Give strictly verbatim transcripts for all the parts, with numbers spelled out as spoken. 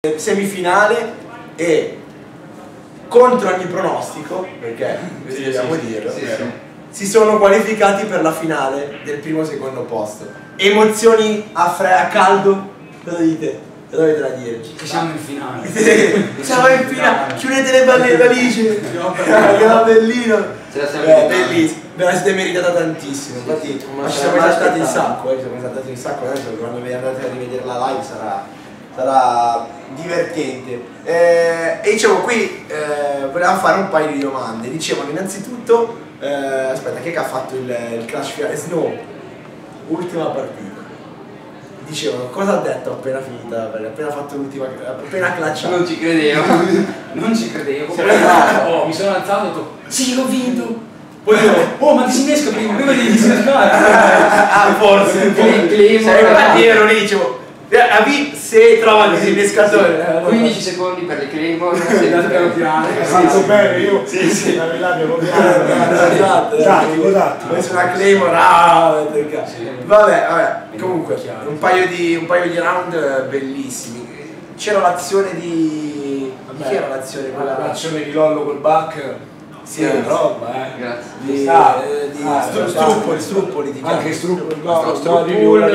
semifinale e contro ogni pronostico, perché sì, dobbiamo sì, dirlo, sì, sì. si sono qualificati per la finale del primo e secondo posto. Emozioni a, fre a caldo? Cosa dite? Cosa avete da dire? Che siamo in finale. Siamo in finale. Chiudete le balle valigie. Che bellino. Eh, bellissimo. Ve la siete meritata tantissimo. Infatti ci siamo esaltati un sacco, eh, ci siamo esaltati un sacco, adesso quando vi andate a rivedere la live sarà, sarà divertente. Eh, e dicevo qui eh, volevamo fare un paio di domande. Dicevano innanzitutto, eh, aspetta, chi è che ha fatto il, il clash finale? Snow, ultima partita. Dicevano, cosa ha detto appena finita? Perché appena fatto l'ultima, appena clacciato. Non ci credevo, non ci credevo. Poi, oh, mi sono alzato e ho detto, sì, l'ho vinto. Poi io, oh, ma disinnesca prima, prima di disinnescare. Ah, forse. Infatti ero lì, dicevo, se trova il disinnescatore. quindici secondi per le Claymore. Sì, piano piano. Hai fatto bene, io. Sì, sì. La piano piano. Esatto, esatto, esatto. Poi su una Claymore, ah, vabbè, vabbè. Comunque, un paio di, un paio di round bellissimi. C'era l'azione di... Vabbè, chi era l'azione? L'azione di Lollo col back. Sì, roba, eh. Grazie. Di, ah, eh, di ah, stru struppoli, struppoli di anche struppoli, no, no, struppoli,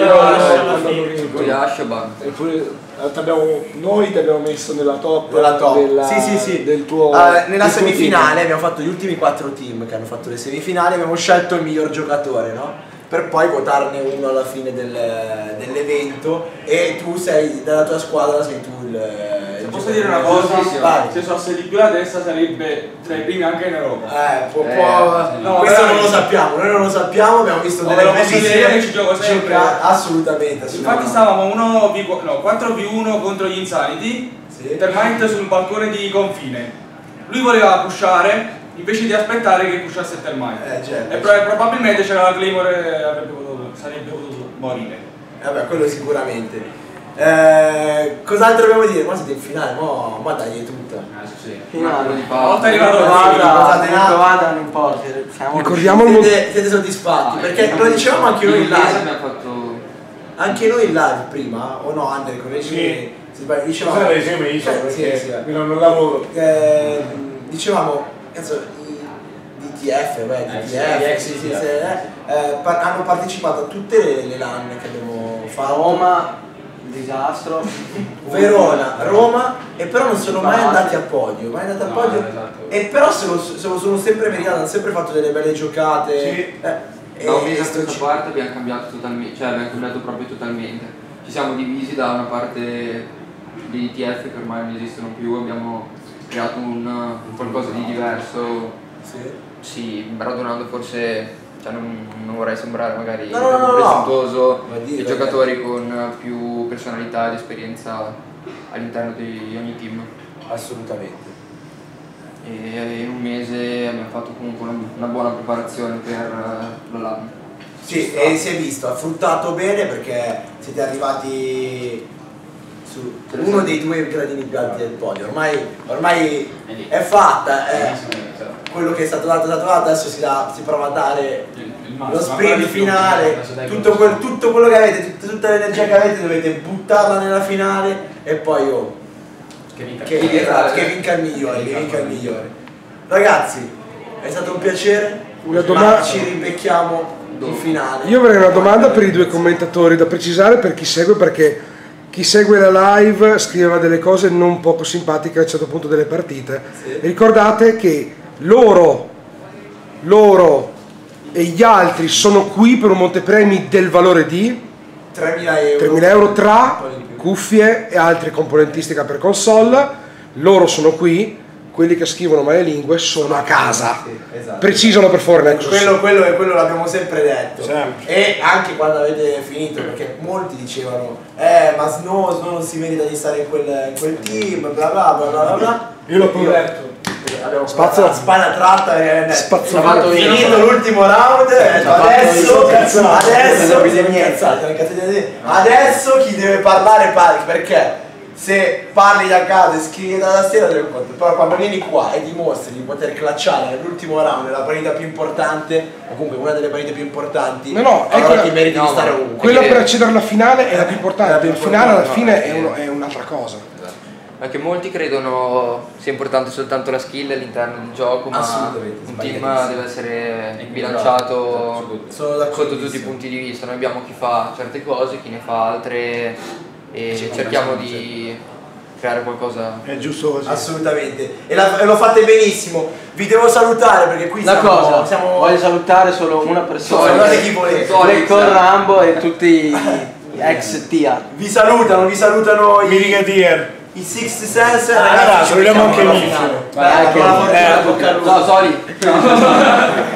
poi Ashaban. Eppure noi ti abbiamo messo nella top, nella top. Della, sì, sì, sì. del tuo uh, nella del semifinale tuo abbiamo fatto gli ultimi quattro team che hanno fatto le semifinali, abbiamo scelto il miglior giocatore, no? Per poi votarne uno alla fine del, dell'evento e tu sei, della tua squadra sei tu il... Se posso dire una cosa, se fosse di più la testa sarebbe tra i primi anche in Europa. Eh, può, eh, può, no, questo non lo sappiamo, noi non lo sappiamo, abbiamo visto no, delle bellissime che ci gioco sempre. Assolutamente, assolutamente. Infatti stavamo uno v, no, quattro v uno contro gli Insanity, sì. Termite sul balcone di confine. Lui voleva pushare invece di aspettare che pushasse Termite. Eh, certo, e certo. probabilmente c'era la Claymore e avrebbe potuto, sarebbe potuto morire. Eh, vabbè, quello sicuramente. Eh, cos'altro dobbiamo dire? Ma siete in finale, mo, ma dai tutta. Ah, sì, sì. Finale. Di Una volta arrivato provata, non importa. Ricordiamo siete, siete soddisfatti? Ah, perché lo dicevamo anche noi in live. Abbiamo fatto... Anche noi in live prima, o no, Andre, correggimi se sbaglio, dicevamo. Cosa insieme io, perché sì, sì, non lavoro. Eh, dicevamo, cazzo, i D T F, beh, D T F, sì, sì, sì, eh, par hanno partecipato a tutte le, le LAN che abbiamo fatto. Roma, disastro. Verona, Roma, e però non sono mai andati a podio, mai andati a No, podio. esatto. E però se lo, se lo sono sempre meritati, hanno sempre fatto delle belle giocate. Sì. Eh, Da un mese a sto questa parte abbiamo cambiato totalmente, cioè abbiamo cambiato proprio totalmente. Ci siamo divisi da una parte dei D T F che ormai non esistono più, abbiamo creato un, un qualcosa di diverso. Sì. Sì, radunando forse, cioè non, non vorrei sembrare magari no, no, no, presuntuoso, no. Dire, dei giocatori con più personalità ed esperienza all'interno di ogni team. Assolutamente. E in un mese abbiamo fatto comunque una, una buona preparazione per la LAN. Sì, e si è visto, ha fruttato bene perché siete arrivati su uno dei due gradini più alti del podio. Ormai, ormai è fatta, è quello che è stato dato è stato dato, adesso si, dà, si prova a dare lo sprint finale, tutto, quel, tutto quello che avete, tutta, tutta l'energia che avete dovete buttarla nella finale e poi oh, Che vinca, che, che, esatto, che vinca il migliore, che vinca il migliore. Ragazzi, è stato un piacere, Una ma ci ribecchiamo in finale. Io avrei una domanda per i due commentatori da precisare per chi segue, perché chi segue la live scriveva delle cose non poco simpatiche a un certo punto delle partite. Sì. Ricordate che loro, loro e gli altri sono qui per un montepremi del valore di tremila euro, tremila euro tra cuffie e altre componentistica per console. Loro sono qui, quelli che scrivono male lingue sono a casa. Sì, esatto. Precisano per favore Nexus. Quello, quello, quello l'abbiamo sempre detto. Sempre. E anche quando avete finito, perché molti dicevano eh ma Snow, Snow non si merita di stare in quel, in quel team, bla bla bla bla bla. Io l'ho provato. Abbiamo Spazio, la spalla tratta e spazzato finito l'ultimo round, adesso adesso adesso chi deve parlare parli, perché se parli da casa e scrivi da tastiera te lo conto, però quando vieni qua e dimostri di poter clutchare nell'ultimo round nella partita più importante, o comunque una delle partite più importanti, no, no, allora quella, ti meriti no, di stare ma ovunque. quella per accedere alla finale è la più importante, la più il finale alla importante, fine no, è, un, è un'altra cosa. Anche molti credono sia importante soltanto la skill all'interno del gioco, ma un team deve essere bilanciato sotto tutti i punti di vista. Noi abbiamo chi fa certe cose, chi ne fa altre e cerchiamo di creare qualcosa. È giusto così. Assolutamente. E, la, e lo fate benissimo. Vi devo salutare perché qui una siamo, cosa, siamo... voglio salutare solo una persona. Guardate chi volete. Con Rambo e tutti gli ex Tia. Vi salutano, vi salutano i Brigadier. I Sixth Sense. Ragazzi, vogliamo anche il Vai, anche buona fortuna a tocca a lui. Ciao Soli.